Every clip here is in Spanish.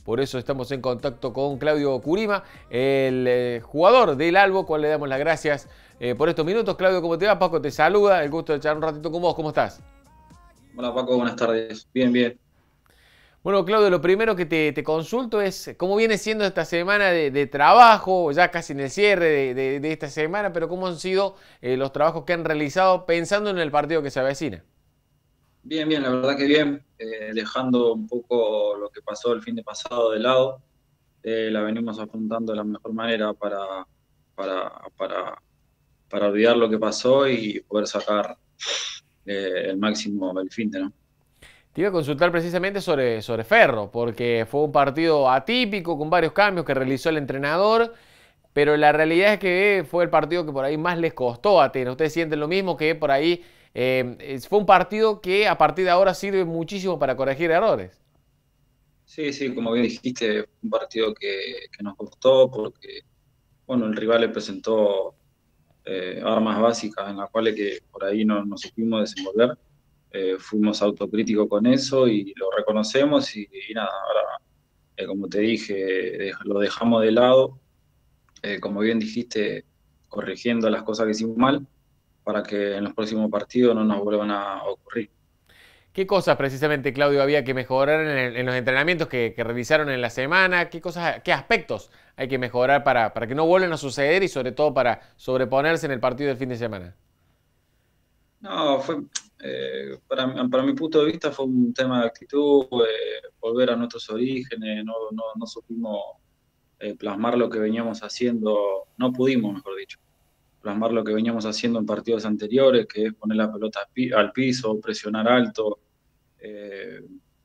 Por eso estamos en contacto con Claudio Curima, el jugador del Albo, cual le damos las gracias por estos minutos. Claudio, ¿cómo te va? Paco te saluda, el gusto de echar un ratito con vos. ¿Cómo estás? Hola Paco, buenas tardes. Bien, bien. Bueno, Claudio, lo primero que te consulto es cómo viene siendo esta semana de trabajo, ya casi en el cierre de esta semana, pero cómo han sido los trabajos que han realizado pensando en el partido que se avecina. Bien, bien, la verdad que bien. Dejando un poco lo que pasó el fin de pasado de lado, la venimos afrontando de la mejor manera para, para, para olvidar lo que pasó y poder sacar el máximo del fin de, ¿no? Te iba a consultar precisamente sobre Ferro, porque fue un partido atípico con varios cambios que realizó el entrenador, pero la realidad es que fue el partido que por ahí más les costó a Atenas. ¿Ustedes sienten lo mismo que por ahí fue un partido que a partir de ahora sirve muchísimo para corregir errores? Sí, sí, como bien dijiste, un partido que nos costó porque, bueno, el rival le presentó armas básicas en las cuales que por ahí no nos supimos desenvolver. Fuimos autocríticos con eso y lo reconocemos y nada, ahora, como te dije, lo dejamos de lado, como bien dijiste, corrigiendo las cosas que hicimos mal para que en los próximos partidos no nos vuelvan a ocurrir. ¿Qué cosas precisamente, Claudio, había que mejorar en los entrenamientos que realizaron en la semana? ¿Qué cosas, qué aspectos hay que mejorar para que no vuelvan a suceder y sobre todo para sobreponerse en el partido del fin de semana? No, fue, para mi punto de vista fue un tema de actitud, volver a nuestros orígenes, no supimos plasmar lo que veníamos haciendo, no pudimos, mejor dicho plasmar lo que veníamos haciendo en partidos anteriores, que es poner la pelota al piso, presionar alto. Eh,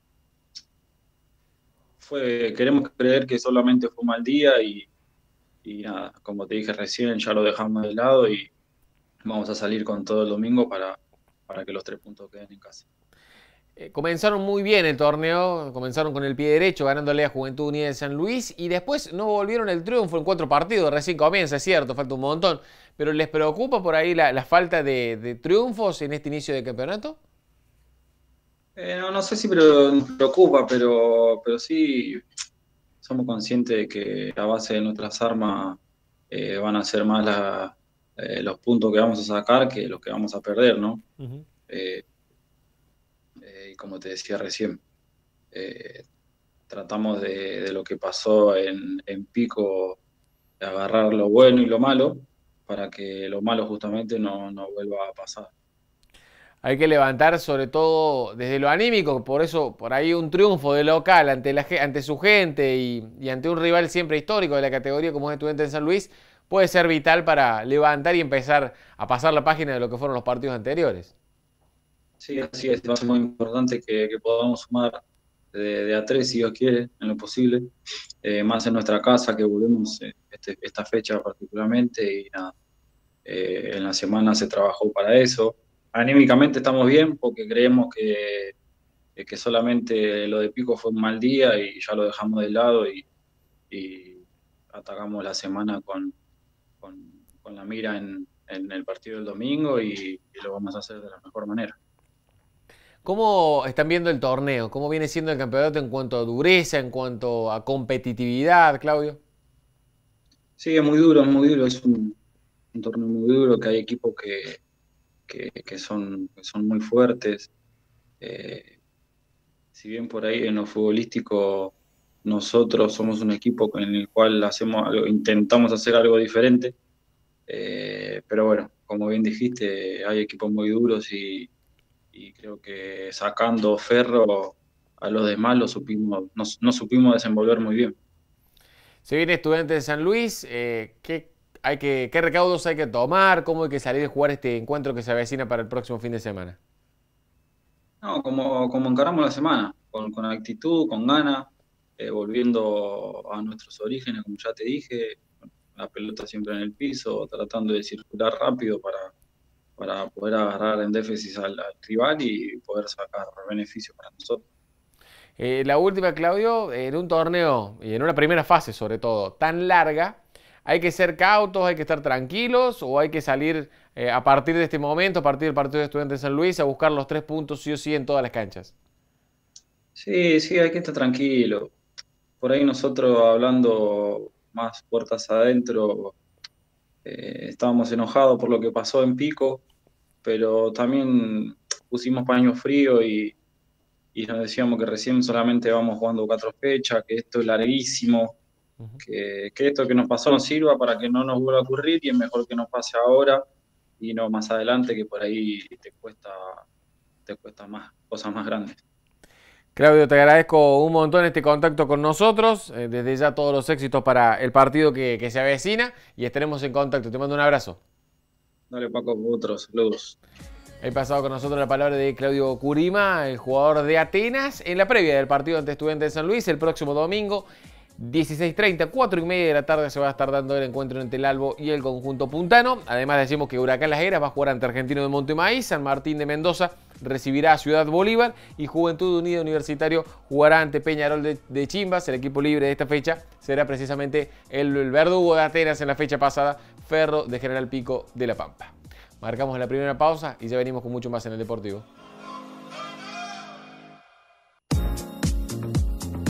queremos creer que solamente fue un mal día y nada, como te dije recién, ya lo dejamos de lado y vamos a salir con todo el domingo para que los 3 puntos queden en casa. Comenzaron muy bien el torneo, comenzaron con el pie derecho ganándole a Juventud Unida de San Luis y después no volvieron el triunfo en 4 partidos, recién comienza, es cierto, falta un montón, pero ¿les preocupa por ahí la falta de triunfos en este inicio de campeonato? No, no sé si pero, nos preocupa, pero sí somos conscientes de que la base de nuestras armas van a ser más los puntos que vamos a sacar que los que vamos a perder, ¿no? Ujú. Eh, y como te decía recién, eh, tratamos de lo que pasó en Pico, de agarrar lo bueno y lo malo, para que lo malo justamente no vuelva a pasar. Hay que levantar sobre todo desde lo anímico, por eso por ahí un triunfo de local ante, ante su gente y ante un rival siempre histórico de la categoría como es Estudiantes de San Luis puede ser vital para levantar y empezar a pasar la página de lo que fueron los partidos anteriores. Sí, así es, va a ser muy importante que podamos sumar de a tres, si Dios quiere, en lo posible, más en nuestra casa, que volvemos esta fecha particularmente, y nada, en la semana se trabajó para eso. Anímicamente estamos bien porque creemos que solamente lo de Pico fue un mal día y ya lo dejamos de lado y atacamos la semana con la mira en el partido del domingo y lo vamos a hacer de la mejor manera. ¿Cómo están viendo el torneo? ¿Cómo viene siendo el campeonato en cuanto a dureza, en cuanto a competitividad, Claudio? Sí, es muy duro, es un torneo muy duro, que hay equipos que son muy fuertes. Eh, si bien por ahí en lo futbolístico nosotros somos un equipo en el cual hacemos algo, intentamos hacer algo diferente, pero bueno, como bien dijiste, hay equipos muy duros y creo que sacando Ferro a los demás no supimos desenvolver muy bien. Se viene Estudiantes de San Luis, ¿qué recaudos hay que tomar? ¿Cómo hay que salir a jugar este encuentro que se avecina para el próximo fin de semana? No, como encaramos la semana, con actitud, con ganas, volviendo a nuestros orígenes, como ya te dije, la pelota siempre en el piso, tratando de circular rápido para poder agarrar en déficit al rival y poder sacar beneficio para nosotros. La última, Claudio, en un torneo y en una primera fase sobre todo tan larga, ¿hay que ser cautos, hay que estar tranquilos o hay que salir a partir de este momento, a partir del partido de Estudiantes de San Luis, a buscar los 3 puntos sí o sí en todas las canchas? Sí, sí, hay que estar tranquilo, por ahí nosotros hablando más puertas adentro, estábamos enojados por lo que pasó en Pico, pero también pusimos paño frío y nos decíamos que recién solamente vamos jugando 4 fechas, que esto es larguísimo, Ujú. que esto que nos pasó nos sirva para que no nos vuelva a ocurrir y es mejor que nos pase ahora y no más adelante, que por ahí te cuesta más, cosas más grandes. Claudio, te agradezco un montón este contacto con nosotros. Desde ya todos los éxitos para el partido que se avecina y estaremos en contacto. Te mando un abrazo. Dale, Paco, otros saludos. He pasado con nosotros la palabra de Claudio Curima, el jugador de Atenas, en la previa del partido ante Estudiantes de San Luis el próximo domingo, 16:30, 4:30 de la tarde se va a estar dando el encuentro entre el Albo y el conjunto puntano. Además decimos que Huracán Las Heras va a jugar ante Argentino de Montemaíz, San Martín de Mendoza recibirá a Ciudad Bolívar y Juventud Unida Universitario jugará ante Peñarol de Chimbas. El equipo libre de esta fecha será precisamente el verdugo de Atenas en la fecha pasada, Ferro de General Pico de La Pampa. Marcamos la primera pausa y ya venimos con mucho más en el Deportivo.